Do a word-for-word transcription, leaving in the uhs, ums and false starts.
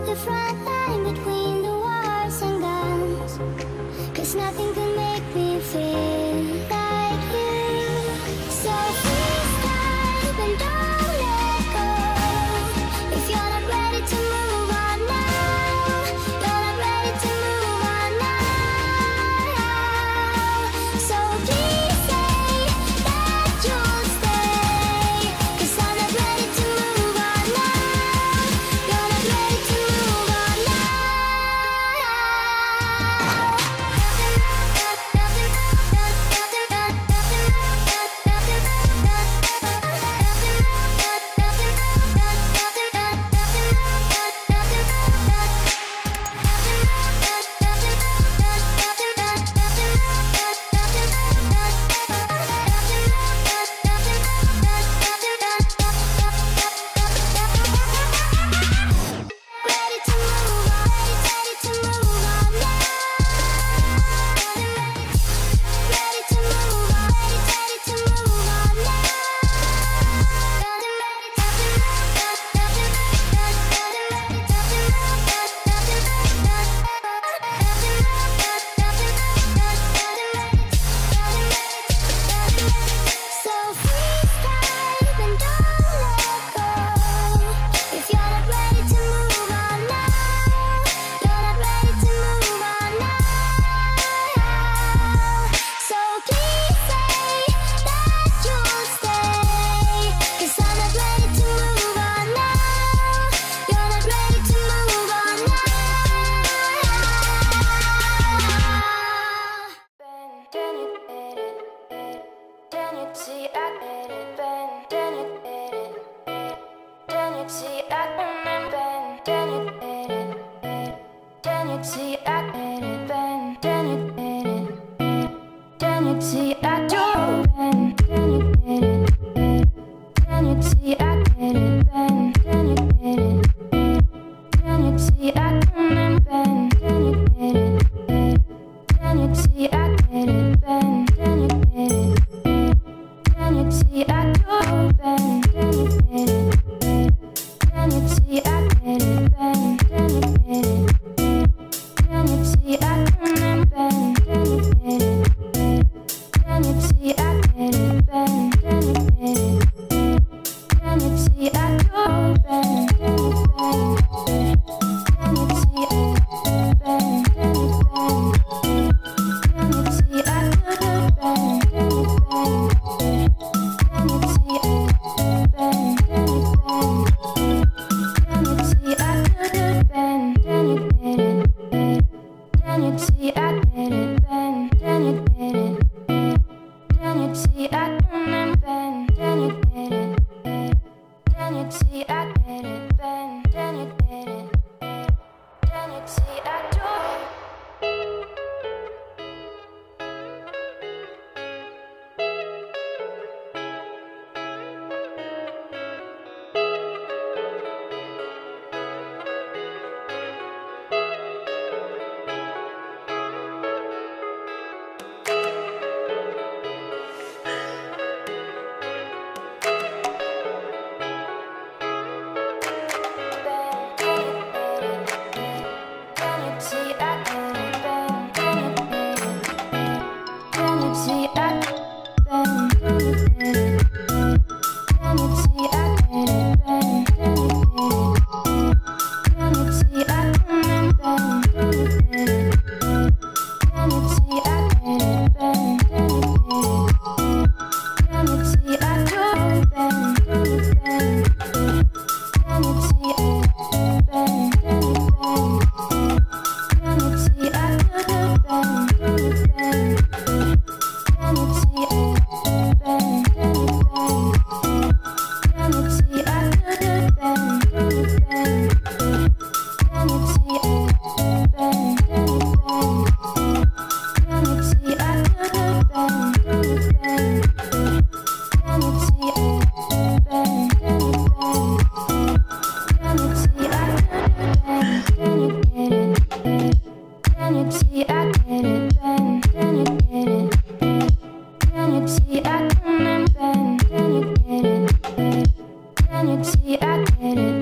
the front line between the wars and guns, 'cause nothing can make me feel like you. So please stop and don't let go. If you're not ready to move on now, you're not ready to move on now. So please say that you'll stay, 'cause I'm not ready to move on now. You're not ready to move on now. Ready to move on, ready to move on now. Ready to move on, ready to move on now. So please stop and don't let go. If you're not ready to move on now, you're not ready to move on now. So please say that you'll stay, 'cause I'm not ready to move on now. You're not ready to move on now. Then you did it, then you see I did it, Ben. Then you did it, then you see I did it, Ben. Then you did it, then you see I did it, Ben. Then you did it, then you see I do it, Ben. Then you did it, then you see I did it, Ben. Then you did it, then you see I did it, Ben. Then you did it, then you see I did it, Ben. Then you did it, then you see I do it, Ben. Then you did it, then you see I did it, Ben. Then you did it, then you see I did it, Ben. Then you did it, then you see I did it, Ben. Then you did it, then you see I do it, Ben. Then you did it, then you see I did it, Ben. Then you did it. Then you see I do it, Ben. Then you did it. Then you see I did it, Ben. Then you did it. Then you see I did it, Ben. Then you did it. Then you see I did it, Ben. Then you did it. Then you see I did it, Ben. Then you did it. Then you see I did it, Ben. Then you did it. Then you see I do it. See, I did it.